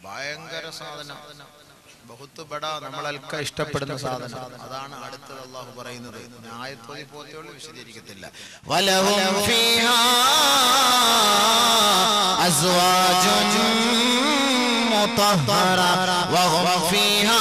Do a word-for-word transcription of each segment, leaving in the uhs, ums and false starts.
ഭയങ്കര സാധനം, ബഹുത്ത് ബഡ, നമ്മളൊക്കെ ഇഷ്ടപ്പെടുന്ന സാധനം. അതാണ് അടുത്തത് അല്ലാഹു പറയുന്നത്. ആയത്തോതി പോലെയുള്ള വിശദീകരിക്കത്തില്ല. വലഹും ഫീഹാ അസ്വാജുൻ മുതഹ്ഹറ വഹും ഫീഹാ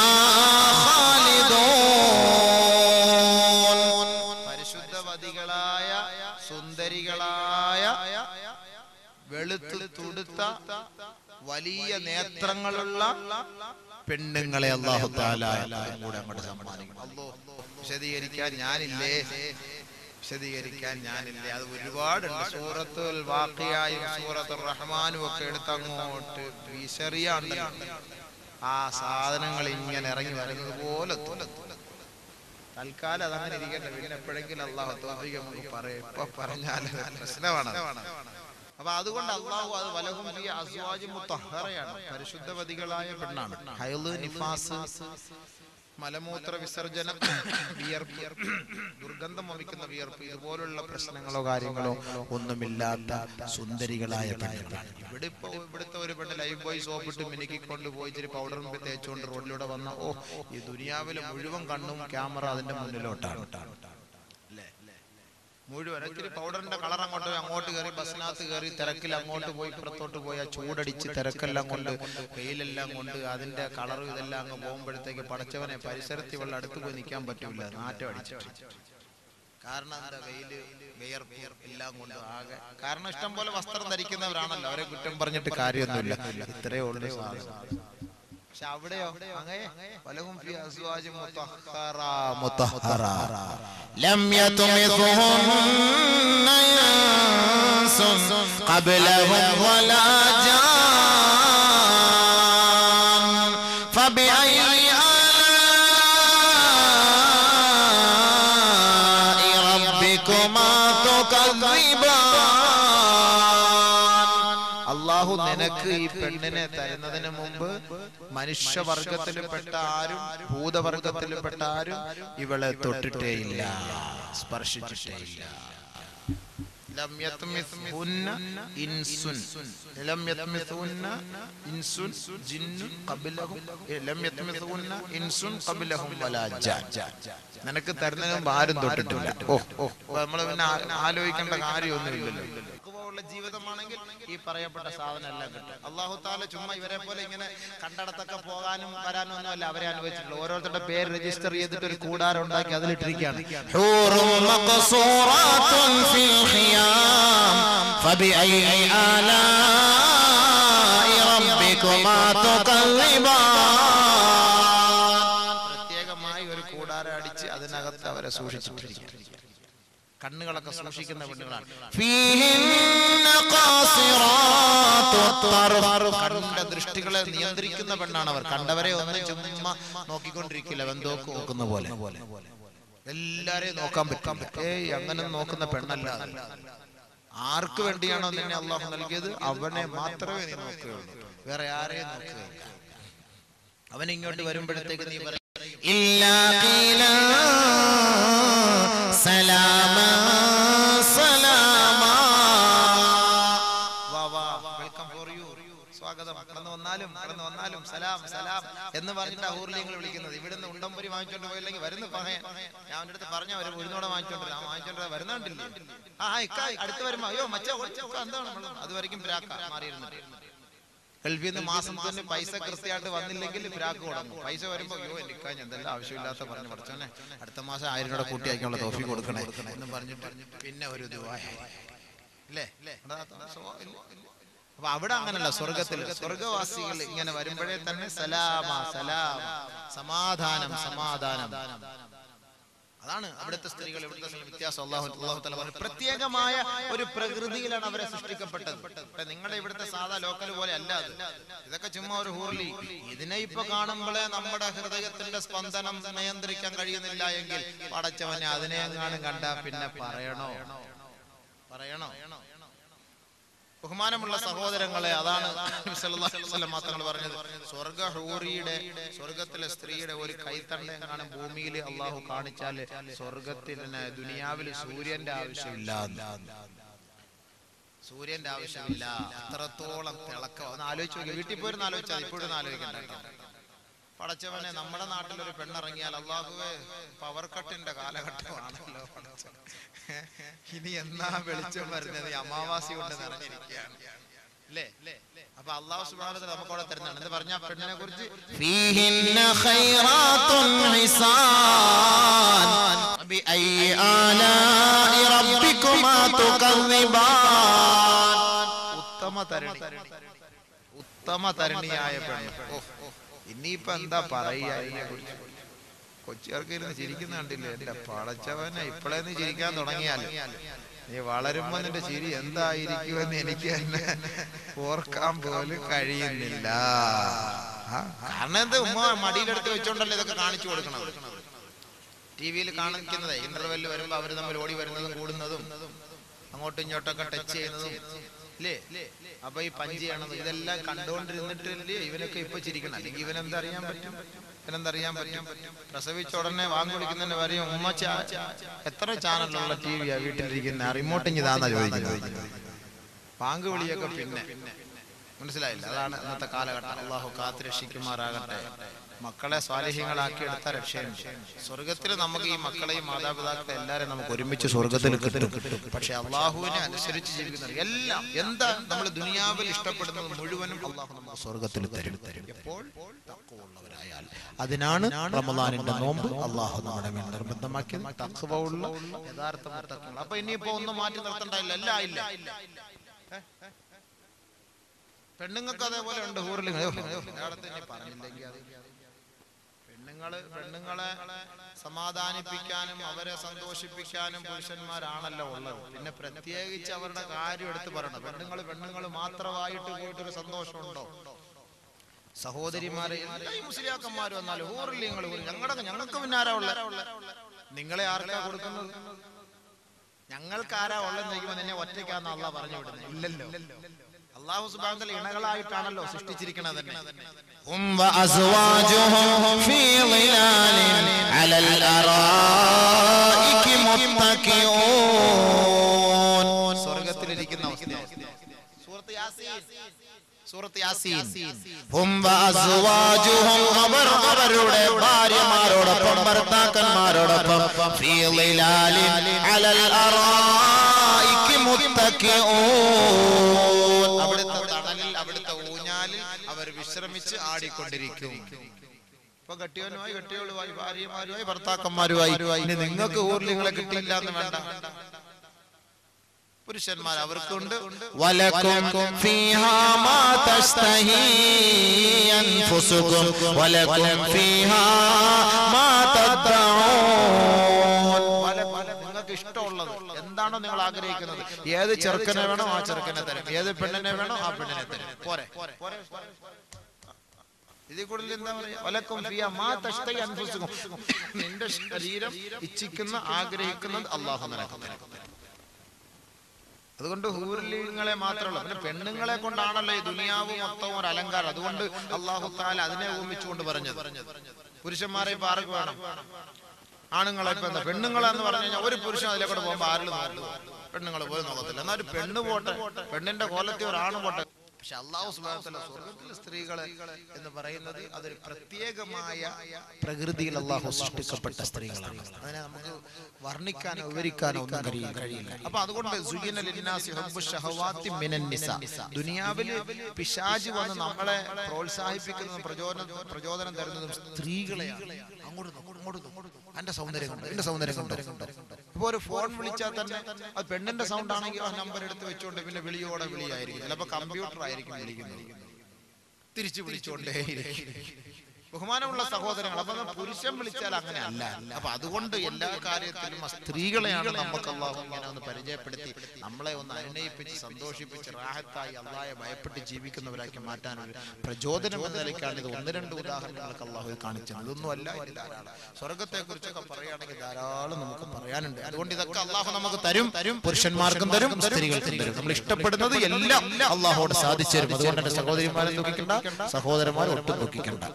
ഖാലിദൂൻ. പരിശുദ്ധവതികളായ സുന്ദരികളായ വെളുത്തു തുടുത്ത വലിയ നേത്രങ്ങളുള്ള പെണ്ണുങ്ങളെ അല്ലാഹു തആല കൂടെ അങ്ങോട്ട് സമ്മാനിക്കും. അല്ലാഹു വിശദീകരിക്കാൻ ഞാനില്ലേ, വിശദീകരിക്കാൻ ഞാനില്ലേ, അത് ഒരുപാടുണ്ട്. സൂറത്തുൽ വാഖിയയും സൂറത്തുർ റഹ്മാനും ഒക്കെ എടുത്ത് അങ്ങോട്ട് വിശറിയാണ്ട് ആ സാധനങ്ങൾ ഇങ്ങനെ ഇറങ്ങി വരുന്നത് പോലെ തൽക്കാലം അതങ്ങനെ ഇരിക്കട്ടെ. പിന്നെ എപ്പോഴെങ്കിലും അല്ലാഹു തൗഫീഖ് നമുക്ക് പറയും. ഇപ്പൊ പറഞ്ഞാൽ പ്രശ്നമാണ്. അപ്പൊ അതുകൊണ്ട് അല്ലാഹു അത് വലഹും ഫീ അസ്വാജുൻ മുതഹ്ഹറയാണ്, പരിശുദ്ധവതികളായ പെണ്ണാണ്. ഹൈള്, നിഫാസ്, മലമൂത്ര വിസർജനം, വിയർപ്പ്, ദുർഗന്ധം വമിക്കുന്ന വിയർപ്പ്, ഇതുപോലുള്ള പ്രശ്നങ്ങളോ കാര്യങ്ങളോ ഒന്നുമില്ലാത്ത സുന്ദരികളായ പെണ്ണുങ്ങളാണ്. ഇവിടെ ഇപ്പൊ ഇവിടുത്തെ ഒരു പെണ്ണ് ലൈഫ് ബോയ് സോപ്പിട്ട് മിനുക്കിക്കൊണ്ട് പോയി ഇച്ചിരി പൗഡറും തേച്ചുകൊണ്ട് റോഡിലൂടെ വന്ന ഓ ഈ ദുനിയാവിലെ മുഴുവൻ കണ്ണും ക്യാമറ അതിന്റെ മുന്നിലോട്ടാണ്. മുഴുവൻ ഇച്ചിരി പൗഡറിന്റെ കളർ അങ്ങോട്ട് അങ്ങോട്ട് കയറി ബസ്സിനകത്ത് കയറി തിരക്കിൽ അങ്ങോട്ട് പോയി ഇപ്പുറത്തോട്ട് പോയി ആ ചൂടടിച്ച് തിരക്കെല്ലാം കൊണ്ട് വെയിലെല്ലാം കൊണ്ട് അതിന്റെ കളറും ഇതെല്ലാം അങ്ങ് പോകുമ്പോഴത്തേക്ക് പടച്ചവനെ പരിസരത്തിൽ വെള്ളം അടുത്ത് പോയി നിൽക്കാൻ പറ്റൂല, നാറ്റം അടിച്ചിട്ട്. കാരണം എന്താ, വെയില് വിയർപ്പ് എല്ലാം കൊണ്ട് ആകെ. കാരണം ഇഷ്ടം പോലെ വസ്ത്രം ധരിക്കുന്നവരാണല്ലോ, അവരെ കുറ്റം പറഞ്ഞിട്ട് കാര്യമൊന്നുമില്ല. ഇത്രയേ ഉള്ളൂ സാധനം. പക്ഷെ അവിടെയോ അങ്ങനെ വലഹും ഫീ അസ്വാജുൻ മുതഹ്ഹറ മുതഹ്ഹറ ലം യത്മിസുഹുന്ന ഇൻസുൻ ഖബ്ലഹും വലാ ജാൻ ഫബിഅയ്യി ആലാഇ റബ്ബികുമാ തുകദ്ദിബാൻ. അല്ലാഹു നിനക്ക് ഈ പെണ്ണിനെ തരുന്നതിന് മുമ്പ് മനുഷ്യവർഗത്തിൽപ്പെട്ട ആരും ഭൂതവർഗത്തിൽപ്പെട്ട ആരും ഇവളെ തൊട്ടിട്ടേയില്ല, സ്പർശിച്ചിട്ടേയില്ല. ലം യത്മിസുഹുന്ന ഇൻസുൻ ലം യത്മിസുഹുന്ന ഇൻസുൻ ജിന്നുൻ ഖബ്ലഹും ലം യത്മിസുഹുന്ന ഇൻസുൻ ഖബ്ലഹും വലാ ജാൻ. നിനക്ക് തരുന്നതിന് മുമ്പ് ആരും തൊട്ടിട്ടില്ല. ഓ ഓ നമ്മൾ പിന്നെ ആലോചിക്കേണ്ട കാര്യമൊന്നുമില്ലല്ലോ. ജീവിതമാണെങ്കിൽ ഈ പറയപ്പെട്ട സാധനം എല്ലാം കിട്ടും. അല്ലാഹു തആല ചുമ്മാ ഇവരെ പോലെ ഇങ്ങനെ കണ്ടടത്തൊക്കെ പോകാനും വരാനും ഒന്നുമല്ല അവരെ അനുവദിച്ചിട്ടുള്ളൂ. ഓരോരുത്തരുടെ പേര് രജിസ്റ്റർ ചെയ്തിട്ട് ഒരു കൂടാരം ഉണ്ടാക്കി അതിലിട്ടിരിക്കുകയാണ്. ഹൂറും മഖ്സൂറാത്തുൻ ഫിൽ ഖിയാം ഫബിഅയ്യി ആലാഇ റബ്ബികുമാ തുകദ്ദിബാൻ. പ്രത്യേകമായി ഒരു കൂടാരം അടിച്ച് അതിനകത്ത് അവരെ സൂക്ഷിച്ചിട്ടിരിക്കുകയാണ്. കണ്ണുകളൊക്കെ സൂക്ഷിക്കുന്ന പെണ്ണുങ്ങളാണ്. കണ്ണിന്റെ ദൃഷ്ടികളെ നിയന്ത്രിക്കുന്ന പെണ്ണാണ് അവർ. കണ്ടവരെ ഒന്നും ചുമ്മാ നോക്കിക്കൊണ്ടിരിക്കില്ല, വെന്തോക്ക് നോക്കുന്ന പോലെ. എല്ലാരെയും നോക്കാൻ പറ്റാൻ പറ്റും. ഏയ് അങ്ങനെ നോക്കുന്ന പെണ്ണല്ല. ആർക്ക് വേണ്ടിയാണോ നിന്നെ അല്ലാഹു നൽകിയത് അവനെ മാത്രമേ നീ നോക്കുകയുള്ളൂ, വേറെ ആരെയും നോക്കുകയില്ല. അവൻ ഇങ്ങോട്ട് വരുമ്പോഴത്തേക്ക് നീ പറയും ഇല്ലാ ഖീലാ സലാമാ സലാമാ. വാ വാ, വെൽക്കം ഫോർ യു, സ്വാഗതം, കടന്നു വന്നാലും കടന്നു വന്നാലും സലാം സലാം എന്ന് പറഞ്ഞിട്ട് ഹൂർലിങ്ങൾ വിളിക്കുന്നത്. ഇവിടുന്ന് ഉണ്ടംപൊരി വാങ്ങിച്ചോണ്ട് പോയില്ലെങ്കിൽ വരുന്നു പറയാൻ. ഞാൻ അവൻ്റെ അടുത്ത് പറഞ്ഞ ഒരു ഉരുന്നോടെ വാങ്ങിച്ചോണ്ട് ആ വാങ്ങിച്ചോണ്ട് വരുന്നുണ്ടില്ലേ, ആ ഇക്കായ് അടുത്ത് വരുമ്പോ അയ്യോ മച്ചാ എന്താണ് അതുവരെയും പ്രാക്ക മാറിയിരുന്നിട്ട്. ഗൾഫിൽ നിന്ന് മാസം തന്നെ പൈസ കൃത്യമായിട്ട് വന്നില്ലെങ്കിൽ പ്രാക്ക് തുടങ്ങും. പൈസ വരുമ്പോ അയ്യോ എനിക്കാ എന്തെല്ലാം ആവശ്യമില്ലാത്ത പറഞ്ഞു പഠിച്ചോനെ അടുത്ത മാസം ആയിരം രൂപ കൂട്ടി അയക്കാനുള്ള തോഫി കൊടുക്കണേ എന്ന് പറഞ്ഞിട്ട് പിന്നെ ഒരു ദുആ അല്ലേ. അപ്പൊ അവിടെ അങ്ങനല്ല, സ്വർഗത്തിൽ സ്വർഗവാസികൾ ഇങ്ങനെ വരുമ്പോഴേ തന്നെ സലാമ സലാം, സമാധാനം സമാധാനം. അതാണ് അവിടുത്തെ സ്ത്രീകൾ ഇവിടുത്തെ വ്യത്യാസം. അല്ലാഹു അല്ലാഹു തആല പറഞ്ഞു പ്രത്യേകമായ ഒരു പ്രകൃതിയിലാണ് അവരെ സൃഷ്ടിക്കപ്പെട്ടത്. നിങ്ങളുടെ ഇവിടുത്തെ സാധാ ലോക്കൽ പോലെ അല്ല അത്. ഇതൊക്കെ ചുമ്മാ ഒരു ഹൂർലി. ഇതിനെ ഇപ്പൊ കാണുമ്പോഴേ നമ്മുടെ ഹൃദയത്തിന്റെ സ്പന്ദനം നിയന്ത്രിക്കാൻ കഴിയുന്നില്ല എങ്കിൽ പടച്ചവനെ അതിനെ എങ്ങാനും കണ്ടാ പിന്നെ പറയണോ പറയണോ ബഹുമാനമുള്ള സഹോദരങ്ങളെ, അതാണ് നബി സല്ലല്ലാഹു അലൈഹി വസല്ലം തങ്ങൾ പറഞ്ഞത്. സ്വർഗ്ഗ ഹൂറിയുടെ സ്വർഗത്തിലെ സ്ത്രീയുടെ ഒരു കൈത്തണ്ട എങ്ങാനും ഭൂമിയിൽ അള്ളാഹു കാണിച്ചാൽ സ്വർഗത്തിൽ ദുനിയാവിൽ സൂര്യന്റെ ആവശ്യമില്ല. സൂര്യന്റെ ആവശ്യമില്ല, അത്രത്തോളം തിളക്കം. ഒന്ന് ആലോചിച്ച് നോക്കി, വീട്ടിൽ പോയിരുന്ന് ആലോചിച്ചാൽ ഇപ്പോഴും ആലോചിക്കണ്ട കേട്ടോ. പടച്ചവനെ, നമ്മുടെ നാട്ടിലൊരു പെണ്ണിറങ്ങിയാൽ അള്ളാഹുവേ പവർ കട്ടിന്റെ കാലഘട്ടമാണല്ലോ. ഇനി എന്നാ വെളിച്ചം വരുന്നത്? അമാവാസി കൊണ്ട് നിറഞ്ഞിരിക്കുകയാണ് അല്ലേ? അപ്പൊ അള്ളാഹു സുബ്ഹാനഹു വ തആല നമുക്കവിടെ തരുന്നതാണ്. എന്ന് പറഞ്ഞ പെണ്ണിനെ കുറിച്ച് ഫീഹിന്ന ഖൈറാത്തുൻ ഹിസാൻ ബിഅയി ആലാഇ റബ്ബികുമാ തുകദ്ദിബാൻ. ഉത്തമ തരണി, ഉത്തമ തരണിയായ പെണ്ണ്. ഇനിയിപ്പൊ എന്താ പറയുക അതിനെ കുറിച്ച്? കൊച്ചിയാർക്ക് ഇരുന്ന് ചിരിക്കുന്ന കണ്ടില്ലേ? എന്റെ പടച്ചവനെ, ഇപ്പോഴേന്ന് ചിരിക്കാൻ തുടങ്ങിയാൽ നീ വളരുമ്പോ നിന്റെ ചിരി എന്തായിരിക്കുമെന്ന് എനിക്ക് തന്നെ ഓർക്കാൻ പോലും കഴിയുന്നില്ല. കാരണം എന്ത്, ഉമ്മ മടിയിലെടുത്ത് വെച്ചോണ്ടല്ലോ ഇതൊക്കെ കാണിച്ചു കൊടുക്കണം. ടി വിയിൽ കാണിക്കുന്നത് ഇന്റർവെല്ല് വരുമ്പോ അവര് തമ്മിൽ ഓടി വരുന്നതും കൂടുന്നതും അങ്ങോട്ടും ഇങ്ങോട്ടൊക്കെ ടച്ച് ചെയ്യുന്നതും അല്ലേ? അപ്പൊ ഈ പഞ്ച് ചെയ്യണത് ഇതെല്ലാം കണ്ടുകൊണ്ടിരുന്നിട്ടില്ലേ ഇവനൊക്കെ ഇപ്പൊ ചിരിക്കണം. അല്ലെങ്കിൽ ഇവനെന്തറിയാൻ പറ്റും? ഇവനെന്തറിയാൻ പറ്റും? പ്രസവിച്ച ഉടനെ വാങ്ങി വിളിക്കുന്നതിന് പറയും ഉമ്മ എത്ര ചാനലുള്ള ടി വിയാ വീട്ടിലിരിക്കുന്ന, റിമോട്ട് ഇതാന്നാ ചോദിക്കുന്നത്. വാങ്ങ് വിളിയൊക്കെ പിന്നെ മനസ്സിലായില്ല. അതാണ് ഇന്നത്തെ കാലഘട്ടം. അള്ളാഹു കാത്ത് രക്ഷിക്കുമാറാകട്ടെ. മക്കളെ സ്വാലിഹ്യങ്ങളാക്കി എടുത്ത രക്ഷയുണ്ട്. സ്വർഗത്തിൽ നമുക്ക് ഈ മക്കളെയും മാതാപിതാക്കളെ എല്ലാവരും നമുക്ക് ഒരുമിച്ച് സ്വർഗത്തിൽ കിട്ടും. പക്ഷെ അള്ളാഹുവിനെ അനുസരിച്ച് ജീവിക്കുന്നത് എല്ലാം എന്താ നമ്മൾ ദുനിയാവിൽ ഇഷ്ടപ്പെടുന്നത് മുഴുവനും അള്ളാഹു നമുക്ക് സ്വർഗത്തിൽ തരും തരും എപ്പോൾ തഖ്വയുള്ളവരായാൽ. അതിനാണ് റമളാനിന്റെ നോമ്പ് അള്ളാഹു നമ്മുടെ മേൽ നിർബന്ധമാക്കിയത്. തഖ്വയുള്ള യഥാർത്ഥ മുത്തഖീൻ. അപ്പൊ ഇനിയിപ്പോ ഒന്നും മാറ്റി നിർത്തണ്ടായില്ല, എല്ലാം ഇല്ല. പെണ്ണുങ്ങൾക്ക് അതേപോലെ ഉണ്ട്. ഹൂറിലിങ്ങൾ പറഞ്ഞില്ലെങ്കിൽ അത് പെണ്ണുങ്ങള് പെണ്ണുങ്ങളെ സമാധാനിപ്പിക്കാനും അവരെ സന്തോഷിപ്പിക്കാനും പുരുഷന്മാരാണല്ലോ ഉള്ളത്. പിന്നെ പ്രത്യേകിച്ച് അവരുടെ കാര്യം എടുത്ത് പറയണം. പെണ്ണുങ്ങൾ പെണ്ണുങ്ങൾ മാത്രമായിട്ട് പോയിട്ടൊരു സന്തോഷമുണ്ടോ? സഹോദരിമാരെ മുസ്ലിയാക്കന്മാർ വന്നാലും ഹൂറിലിങ്ങൾ ഞങ്ങളുടെ ഞങ്ങൾക്ക് പിന്നാരാ ഉള്ള? നിങ്ങളെ ആർക്കാ കൊടുക്കുന്നത്? ഞങ്ങൾക്ക് ആരാ ഉള്ളതെന്ന് ചോദിക്കുമ്പോൾ നിന്നെ ഒറ്റയ്ക്കാന്ന് അള്ളാഹ് പറഞ്ഞു വിടുന്നത്? ഇല്ലല്ലോ. അല്ലാഹു സുബ്ഹാനഹു വ തആല ഇണകളായിട്ടാണല്ലോ സൃഷ്ടിച്ചിരിക്കുന്നത് തന്നെ. ഹും വഅസ്വാജുഹും ഫീ ളിലാലിൻ അലൽ അറായികി മുത്തഖിഊൻ. സ്വർഗ്ഗത്തിലിരിക്കുന്ന അവസ്ഥ. സൂറത്ത് യാസീൻ, സൂറത്ത് യാസീൻ. ഹും വഅസ്വാജുഹും, അവർ അവരുടെ ഭാര്യമാരോടൊപ്പം ഭർത്താക്കന്മാരോടൊപ്പം ഫീ ളിലാലിൻ അലൽ അറായികി മുത്തഖിഊൻ, അവിടുത്തെ തണലിൽ അവിടുത്തെ ഊഞ്ഞാലിൽ അവർ വിശ്രമിച്ച് ആടിക്കൊണ്ടിരിക്കും. ഇപ്പൊ കെട്ടിയവനുമായി കെട്ടിയവളുമായി ഭാര്യമാരുമായി ഭർത്താക്കന്മാരുമായി. ഇനി നിങ്ങൾക്ക് ഊർലിങ്ങളെ കിട്ടിയില്ല എന്ന് വേണ്ട. പുരുഷന്മാർ അവർക്കുണ്ട്. വലക്കും ഫീഹാ മാ തസ്തഹീ അൻഫുസുകും വലക്കും ഫീഹാ മാ തദ്ദഊൻ. നിങ്ങൾക്ക് ഇഷ്ടമുള്ളത് എന്താണോ നിങ്ങൾ ആഗ്രഹിക്കുന്നത്, ഏത് ചെറുക്കനെ വേണോ ആ ചെറുക്കനെ തരും, ഏത് പെണ്ണിനെ വേണോ ആ പെണ്ണിനെ തരും. പോരെ? ഇതിൽ കൂടുതൽ എന്താ പറയാ? വലക്കും ഫിയാ മാ തസ്തഹീ അൻഫുസുകും. നിന്റെ ശരീരം ഇച്ഛിക്കുന്ന ആഗ്രഹിക്കുന്നത് അല്ലാഹു നിനക്ക് തരും. അതുകൊണ്ട് ഹൂറിലിങ്ങളെ മാത്രമല്ല, പിന്നെ പെണ്ണുങ്ങളെ കൊണ്ടാണല്ലോ ഈ ദുനിയാവ് മൊത്തം ഒരു അലങ്കാരം. അതുകൊണ്ട് അല്ലാഹു തആല അതിനെ ഉപമിച്ചുകൊണ്ട് പറഞ്ഞത്. പുരുഷന്മാരെ ഇപ്പൊ ആർക്ക് വേണം? ആണുങ്ങളെ ഇപ്പൊ എന്താ? പെണ്ണുങ്ങളെന്ന് പറഞ്ഞു കഴിഞ്ഞാൽ ഒരു പുരുഷൻ അതിലേക്കൂടെ പോകുമ്പോ ആരിലും നോക്കും, പെണ്ണുങ്ങൾ പോലും നോക്കത്തില്ല. എന്നാൽ ഒരു പെണ്ണ് പോട്ടെ, പെണ്ണിന്റെ കോലത്തിൽ ഒരാണ് പോട്ടെ. പക്ഷെ അല്ലാഹു സുബ്ഹാനഹു വ തആല സ്വർഗ്ഗത്തിലെ സ്ത്രീകളെ എന്ന് പറയുന്നത് അതൊരു പ്രത്യേകമായ പ്രകൃതിയിൽ അല്ലാഹു സൃഷ്ടിക്കപ്പെട്ട സ്ത്രീകളാണ്. അതിനെ നമുക്ക് വർണ്ണിക്കാനോ വിവരിക്കാനോ ഒന്നും കഴിയില്ല. അപ്പൊ അതുകൊണ്ട് സുയ്യിന ലിന്നാസി ഹബ്ബു ശഹവാത്തി മിനൻ നിസാ, ദുനിയാവിൽ പിശാച് വന്ന് നമ്മളെ പ്രോത്സാഹിപ്പിക്കുന്നതും പ്രചോദനം പ്രചോദനം തരുന്നതും സ്ത്രീകളെയാണ്. അങ്ങോട്ട് അങ്ങോട്ട് എന്റെ സൗന്ദര്യം കണ്ടോ, എന്റെ സൗന്ദര്യം കണ്ടോ. ഇപ്പൊ ഒരു ഫോൺ വിളിച്ചാൽ തന്നെ അത് പെണ്ണിന്റെ സൗണ്ട് ആണെങ്കിൽ ആ നമ്പർ എടുത്ത് വെച്ചോണ്ട് പിന്നെ വിളിയോടെ വിളിയായിരിക്കും. ചിലപ്പോ കമ്പ്യൂട്ടർ ആയിരിക്കും വിളിക്കുന്നത്, തിരിച്ചു വിളിച്ചോണ്ടേയിരിക്കും. ബഹുമാനമുള്ള സഹോദരങ്ങൾ, അപ്പൊ പുരുഷൻ വിളിച്ചാൽ അങ്ങനെ അല്ല. അപ്പൊ അതുകൊണ്ട് എല്ലാ കാര്യത്തിലും സ്ത്രീകളെയാണ് നമുക്ക് അല്ലാഹു ഇങ്ങനെ ഒന്ന് പരിചയപ്പെടുത്തി നമ്മളെ ഒന്ന് അനുനയിപ്പിച്ച് സന്തോഷിപ്പിച്ച് റാഹത്തായി അല്ലാഹയെ ഭയപ്പെട്ട് ജീവിക്കുന്നവരാക്കി മാറ്റാൻ ഒരു പ്രചോദനം എന്ന നിലയ്ക്കാണ് ഇത് ഒന്ന് രണ്ട് ഉദാഹരണങ്ങളൊക്കെ അല്ലാഹു കാണിച്ചത്. ഇതൊന്നും അല്ല, ഇത് ധാരാളം. സ്വർഗത്തെ കുറിച്ചൊക്കെ പറയുകയാണെങ്കിൽ ധാരാളം നമുക്ക് പറയാനുണ്ട്. അതുകൊണ്ട് ഇതൊക്കെ അല്ലാഹു നമുക്ക് തരും, പുരുഷന്മാർക്കും തരും, സ്ത്രീകൾക്കും തരും. നമ്മൾ ഇഷ്ടപ്പെടുന്നത് എല്ലാം അല്ലാഹുവോട് സാധിച്ചു തരും. അതുകൊണ്ട് എന്റെ സഹോദരിമാരെ ദുഃഖിക്കണ്ട, സഹോദരന്മാരെ ഒട്ടും ദുഃഖിക്കണ്ട. അല്ലാഹു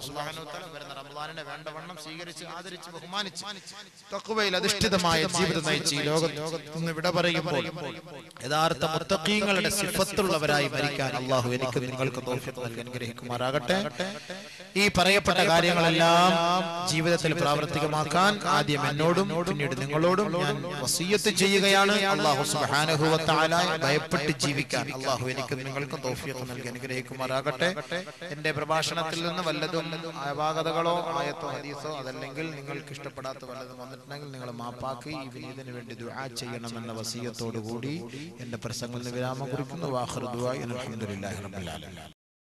സുബ്ഹാനഹു വ തആല വരുന്ന റമദാനിനെ വേണ്ടവണ്ണം സ്വീകരിച്ച് ആദരിച്ച് ബഹുമാനിച്ച് തഖ്വയിൽ അധിഷ്ഠിതമായ ജീവിതം നയിച്ച് ഈ ലോകത്ത് നിന്ന് വിട പറയുമ്പോൾ യഥാർത്ഥ മുത്തഖീങ്ങളുടെ സിഫത്തുള്ളവരായി മരിക്കാൻ അല്ലാഹു എനിക്ക് നിങ്ങൾക്ക് തൗഫീഖ് നൽകി അനുഗ്രഹിക്കുമാറാകട്ടെ. ഈ പറയപ്പെട്ട കാര്യങ്ങളെല്ലാം ജീവിതത്തിൽ പ്രാവർത്തികമാക്കാൻ ആദ്യം എന്നോടും പിന്നീട് നിങ്ങളോടും ഞാൻ വസിയ്യത്ത് ചെയ്യുകയാണ്. അല്ലാഹു സുബ്ഹാനഹു വ തആല ഭയപ്പെട്ട് ജീവിക്കാൻ അല്ലാഹു എനിക്ക് നിങ്ങൾക്ക് തൗഫീഖ് നൽകി അനുഗ്രഹിക്കുമാറാകട്ടെ. എന്റെ പ്രഭാഷണത്തിൽ നിന്ന് വല്ലതും അപാകതകളോ ആയത്തോ ഹദീസോ അതല്ലെങ്കിൽ നിങ്ങൾക്ക് ഇഷ്ടപ്പെടാത്ത വല്ലതും വന്നിട്ടുണ്ടെങ്കിൽ നിങ്ങൾ മാപ്പാക്കി ഈ വിനീതിന് വേണ്ടി ദുആ ചെയ്യണമെന്ന വസിയ്യത്തോടു കൂടി എന്റെ പ്രസംഗത്തിൽ വിരാമം കുറിക്കുന്നു. വാഖിറു ദുആഇ അൽഹംദുലില്ലാഹി റബ്ബിൽ ആലമീൻ.